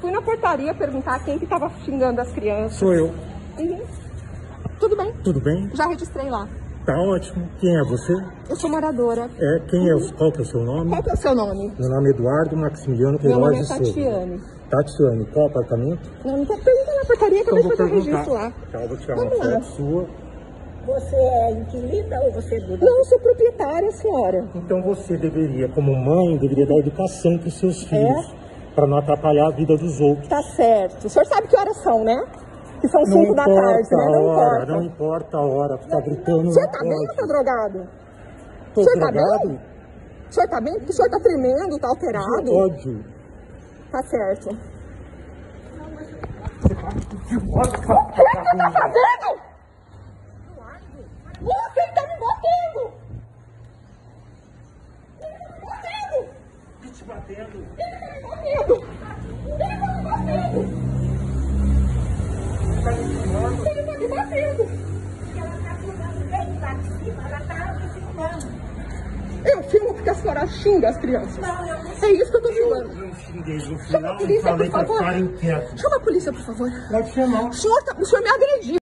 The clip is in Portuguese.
Fui na portaria perguntar quem que tava xingando as crianças. Sou eu. Uhum. Tudo bem. Tudo bem? Já registrei lá. Tá ótimo. Quem é você? Eu sou moradora. Qual que é o seu nome? Qual que é o seu nome? Meu nome é Eduardo Maximiliano Meu nome Queiroz é de Souza. Tatiane. Tatiane, qual apartamento? Não tô perguntando na portaria que eu vou fazer o perguntar. registro lá. Tá, eu vou tirar Vamos uma lá. foto sua. Você é inquilina ou você é dona? Não, eu sou proprietária, senhora. Então você deveria, como mãe, deveria dar educação para os seus filhos, para não atrapalhar a vida dos outros. Tá certo. O senhor sabe que horas são, né? Que são 5 da tarde, né? Não importa. Não importa a hora, ficar gritando. O senhor tá bem ou tá drogado? Tô O senhor tá drogado? bem? O senhor tá bem? Porque o senhor tá tremendo, tá alterado. Ódio. Tá certo. O que você tá fazendo? Você tá me batendo! te batendo? Ele tá me batendo! Ele tá me batendo! Você tá me filmando? Ele tá me batendo! Ela tá filmando bem lá de cima, ela tá me filmando. Eu filmo porque a senhora xinga as crianças. Não, eu não É isso que eu tô filmando. Eu não xinguei no Chama a final e polícia, falei por pra favor. ficarem quietos. Chama a polícia, por favor. Pode chamar. O senhor me agrediu.